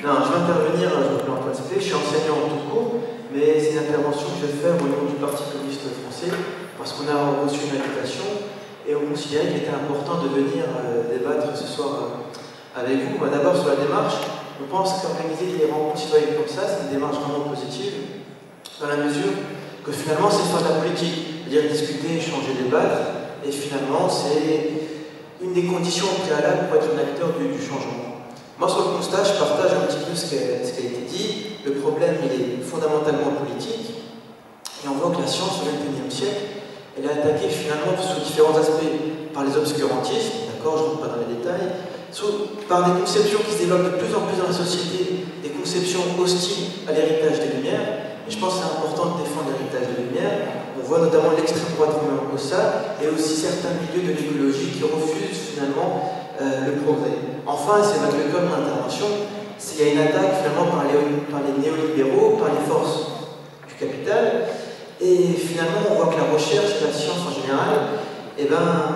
Non, je vais intervenir, je m'appelle Antoine Spé, je suis enseignant en tout court, mais c'est une intervention que je vais faire au nom du Parti communiste français, parce qu'on a reçu une invitation et on considérait qu'il était important de venir débattre ce soir avec vous. D'abord sur la démarche, on pense qu'organiser des rencontres citoyennes comme ça, c'est une démarche vraiment positive, dans la mesure que finalement c'est faire de la politique, c'est-à-dire discuter, échanger, débattre, et finalement c'est une des conditions préalables pour être un acteur du changement. Moi, sur le constat, je partage un petit peu ce qui a été dit. Le problème, il est fondamentalement politique. Et on voit que la science, au XXIe siècle, elle est attaquée finalement sous différents aspects par les obscurantistes, d'accord, je ne rentre pas dans les détails, par des conceptions qui se développent de plus en plus dans la société, des conceptions hostiles à l'héritage des Lumières. Et je pense que c'est important de défendre l'héritage des Lumières. On voit notamment l'extrême droite romaine au ça, et aussi certains milieux de l'écologie qui refusent finalement le progrès. Enfin, c'est ma clé comme intervention, il y a une attaque finalement par les néolibéraux, par les forces du capital, et finalement on voit que la recherche, la science en général, elle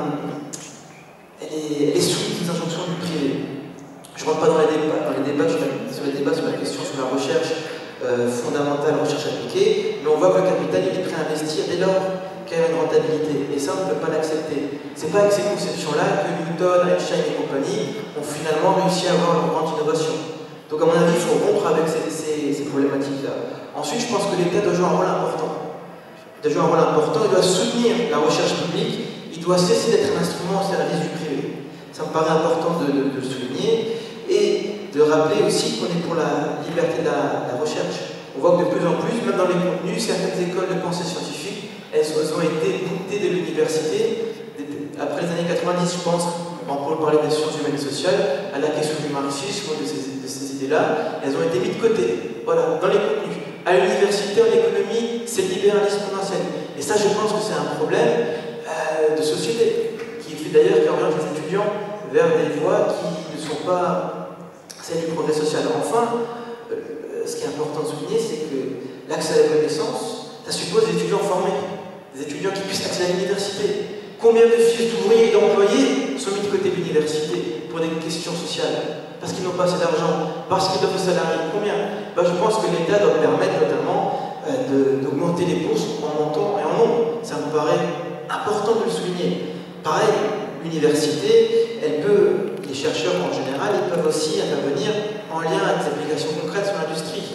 est soumise aux injonctions du privé. Je ne rentre pas dans les débats sur la question sur la recherche fondamentale, recherche appliquée, mais on voit que le capital il est prêt à investir dès lors qu'il y a une rentabilité, et ça on ne peut pas l'accepter. C'est pas avec ces conceptions-là que Newton, Einstein et compagnie ont finalement réussi à avoir leur grande innovation. Donc à mon avis, il faut rompre avec ces problématiques-là. Ensuite, je pense que l'État doit jouer un rôle important. Il doit soutenir la recherche publique, il doit cesser d'être un instrument au service du privé. Ça me paraît important de le souligner, et de rappeler aussi qu'on est pour la liberté de la recherche. On voit que de plus en plus, même dans les contenus, certaines écoles de pensée scientifique, elles ont été boutées de l'université. Après les années 90, je pense, pour parler des sciences humaines et sociales, à la question du marxisme, de ces idées-là, elles ont été mises de côté, voilà, dans les contenus. À l'université, en économie, c'est le libéralisme potentiel. Et ça, je pense que c'est un problème de société, qui fait d'ailleurs qui oriente les étudiants vers des voies qui ne sont pas celles du progrès social. Enfin, ce qui est important de souligner, c'est que l'accès à la connaissance, ça suppose des étudiants formés, des étudiants qui puissent accéder à l'université. Combien de fils d'ouvriers et d'employés sont mis de côté de l'université pour des questions sociales? Parce qu'ils n'ont pas assez d'argent, parce qu'ils doivent se salarier. Combien? Je pense que l'État doit permettre notamment d'augmenter les bourses en montant et en nombre. Ça me paraît important de le souligner. Pareil, l'université, les chercheurs en général, ils peuvent aussi intervenir en lien avec des applications concrètes sur l'industrie.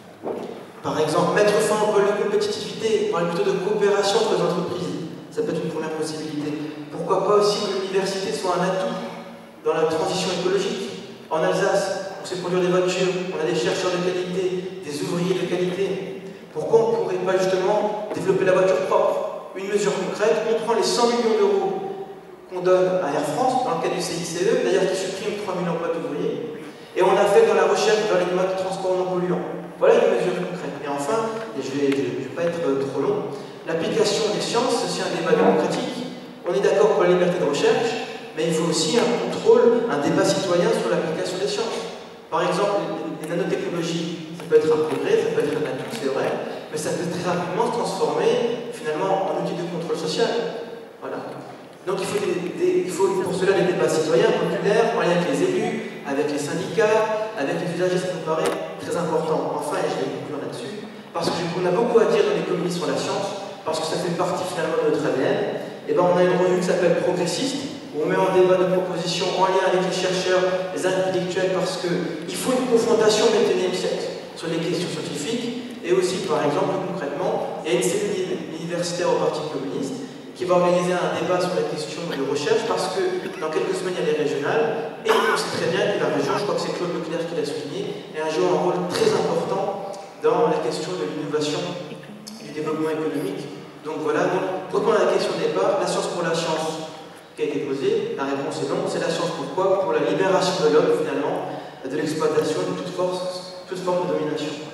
Par exemple, mettre fin au pôle de compétitivité, parler plutôt de coopération entre les entreprises. Ça peut être une première possibilité. Pourquoi pas aussi que l'université soit un atout dans la transition écologique. En Alsace, on sait produire des voitures, on a des chercheurs de qualité, des ouvriers de qualité. Pourquoi on ne pourrait pas justement développer la voiture propre? Une mesure concrète, on prend les 100 millions d'euros qu'on donne à Air France, dans le cadre du CICE, d'ailleurs qui supprime 3000 emplois d'ouvriers, et on a fait dans la recherche dans les modes de transport non polluants. Voilà une mesure concrète. Et enfin, et je ne vais pas être trop long, l'application des sciences, c'est aussi un débat démocratique. On est d'accord pour la liberté de recherche, mais il faut aussi un contrôle, un débat citoyen sur l'application des sciences. Par exemple, les nanotechnologies, ça peut être un progrès, ça peut être un atout, c'est vrai, mais ça peut très rapidement se transformer finalement en outil de contrôle social. Voilà. Donc il faut pour cela des débats citoyens, populaires, en lien avec les élus, avec les syndicats, avec les usagers, ça nous paraît très important. Enfin, et je vais conclure là-dessus, parce qu'on a beaucoup à dire dans les communistes sur la science, parce que ça fait partie finalement de notre ADN, et on a une revue qui s'appelle Progressiste, où on met en débat de propositions en lien avec les chercheurs, les intellectuels, parce qu'il faut une confrontation au XXIe siècle sur les questions scientifiques, et aussi, par exemple, concrètement, il y a une cellule universitaire au Parti communiste qui va organiser un débat sur la question de recherche, parce que dans quelques semaines, il y a les régionales, et on sait très bien que la région, je crois que c'est Claude Leclerc qui l'a souligné, joue un rôle très important dans la question de l'innovation et du développement économique. Donc voilà, pour répondre à la question de départ, la science pour la science qui a été posée, la réponse est non, c'est la science pourquoi? Pour la libération de l'homme finalement, de l'exploitation de toute forme de domination.